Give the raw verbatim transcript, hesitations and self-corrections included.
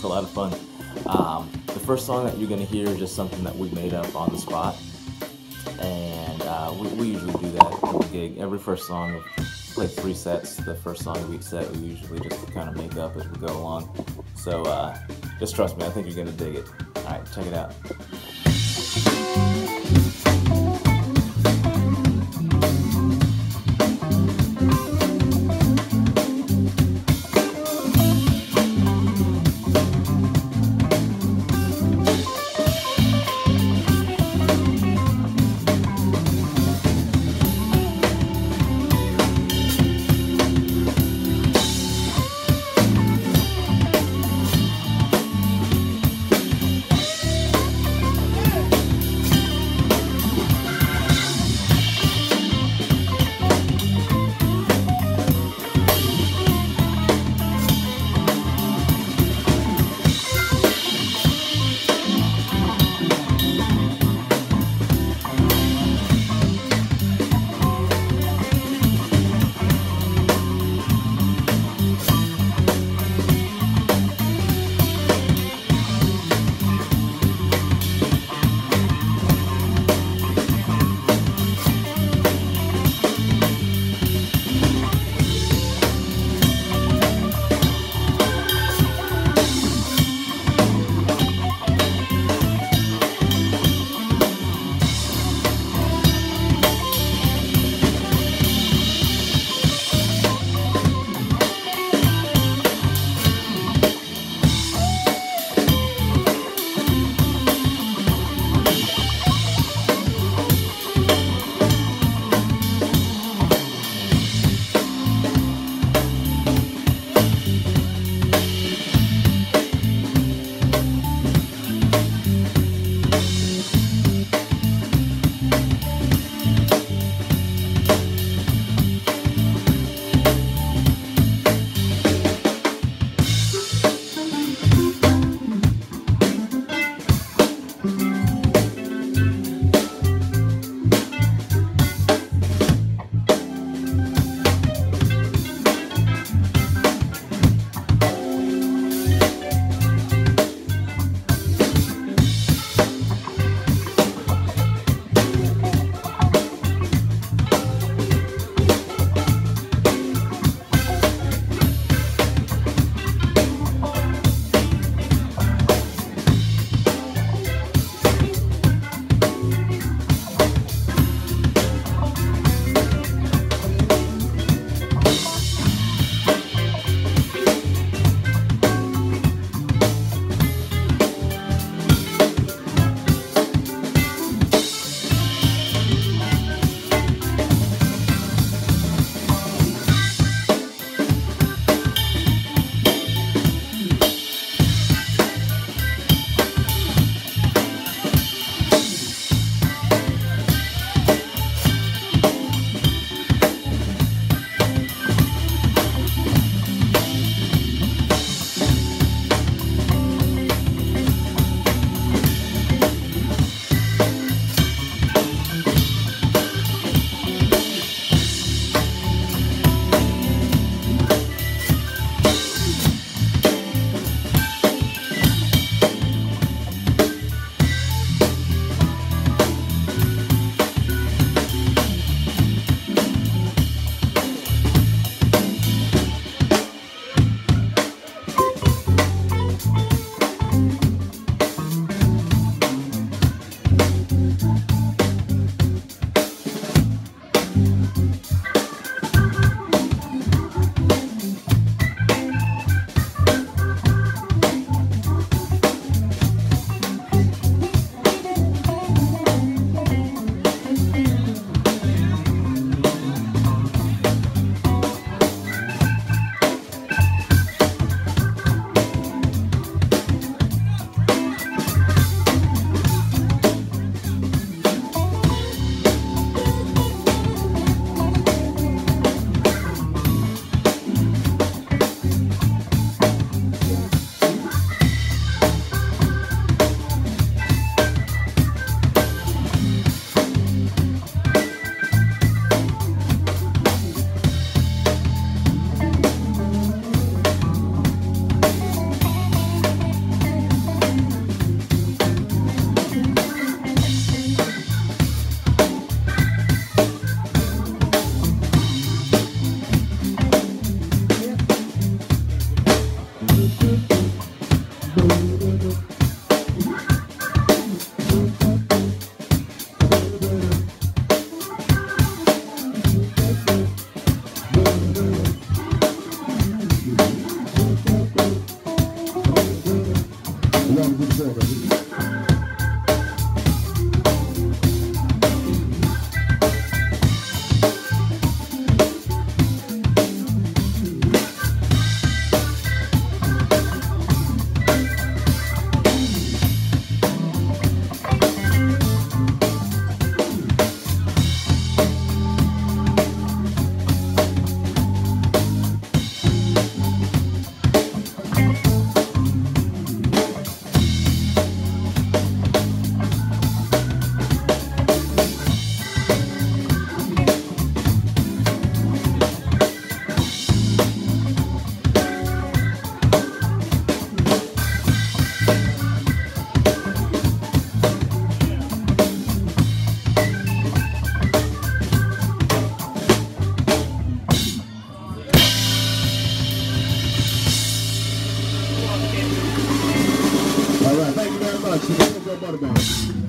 a lot of fun. Um, the first song that you're gonna hear is just something that we made up on the spot, and uh, we, we usually do that at the gig. Every first song, we play three sets. The first song of each set we usually just kind of make up as we go along. So uh, just trust me, I think you're gonna dig it. All right, check it out. All right, thank you very much.